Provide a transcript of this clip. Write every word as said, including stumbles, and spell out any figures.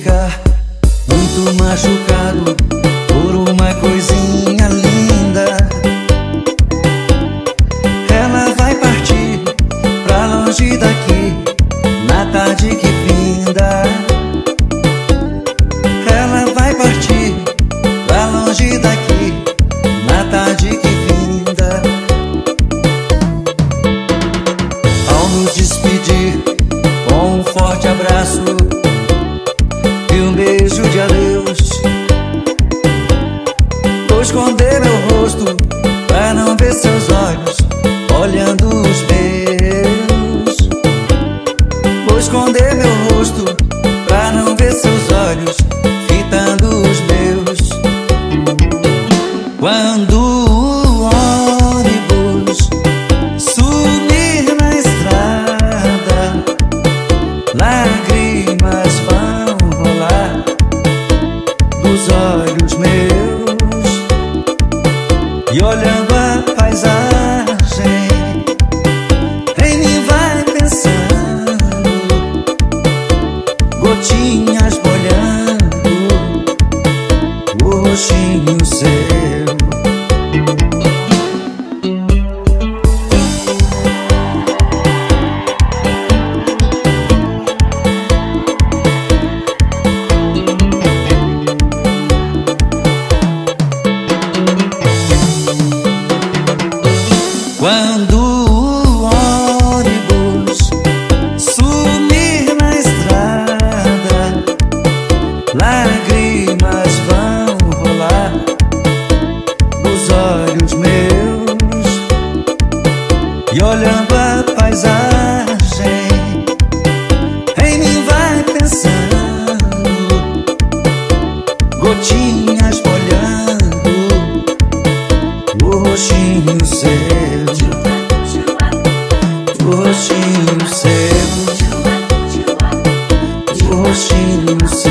ficar muito machucado por uma coisinha linda. Ela vai partir pra longe daqui na tarde que finda. Ela vai partir pra longe daqui na tarde que finda. Ao nos despedir com um forte abraço e um beijo de adeus, vou esconder meu rosto pra não ver seus olhos olhando os meus. Vou esconder meu rosto pra não ver seus olhos fitando os meus. Quando o ônibus sumir na estrada, lágrimas vão rolar dos olhos meus. E olhando a paisagem, em mim vai pensando, gotinhas molhando o rostinho seu. Quando o ônibus sumir na estrada, lágrimas vão rolar nos olhos meus. E olhando a paisagem, em mim vai pensando, gotinhas molhando o rostinho seu. O rostinho seu, o rostinho seu.